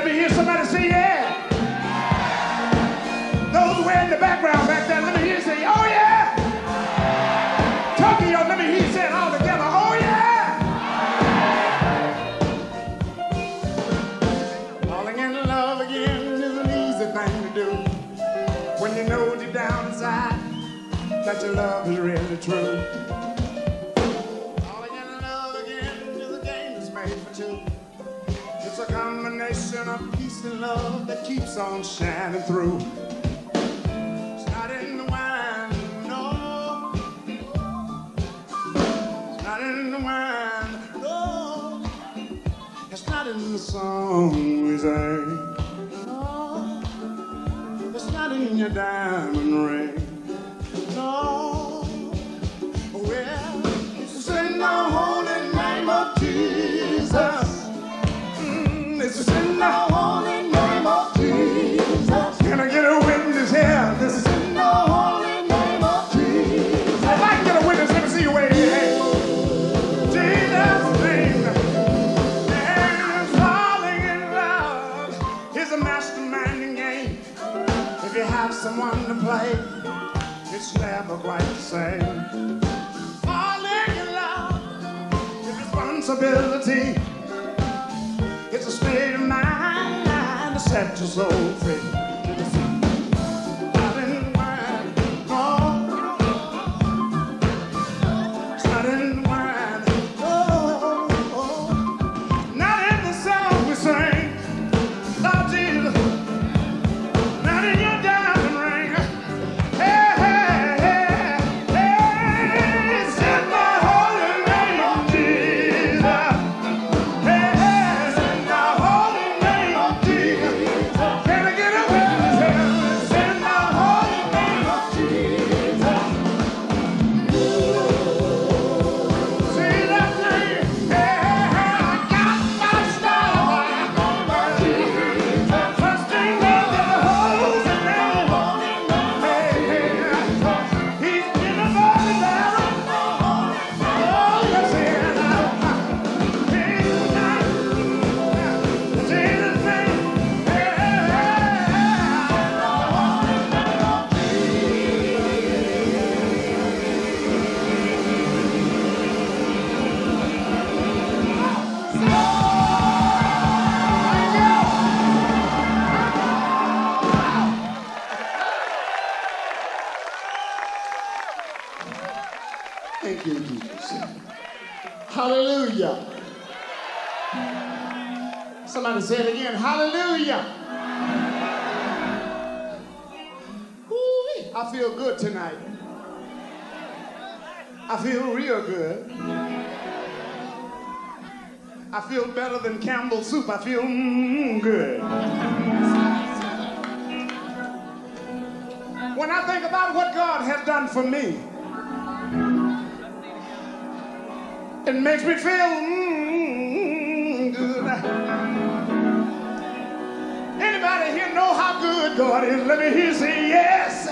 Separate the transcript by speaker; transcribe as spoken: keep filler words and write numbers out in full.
Speaker 1: me hear somebody say yeah. Those way in the background back there, let me hear you say, oh yeah. Tokyo, let me hear you say it all together, oh yeah. Falling in love again is an easy thing to do when you know deep down inside that your love is really true. Falling in love again is a game that's made for two. It's a combination of peace and love that keeps on shining through. It's not in the wine, no. It's not in the wine, no. It's not in the song we sing. No. It's not in your diamond ring. No. Well, it's in the holy name of Jesus. This is in the holy name of Jesus. Can I get a witness here? This is in the holy name of Jesus. I'd like to get a witness. Let me see you wave your hand. Jesus' name. And falling in love is a masterminding game. If you have someone to play, it's never quite the same. Falling in love is responsibility. It's a state of mind to set your soul free. Not in the wine, no. It's not in the wine, no. Not in the song we sing, Lord Jesus. Not in your diamond ring. Hey, hey, hey, hey. It's in the holy name of Jesus. Hey, hey. Thank you, Jesus. Hallelujah. Somebody say it again. Hallelujah. Woo-wee. I feel good tonight. I feel real good. I feel better than Campbell's soup. I feel mm, good. When I think about what God has done for me, it makes me feel mm, good. Anybody here know how good God is? Let me hear you say yes.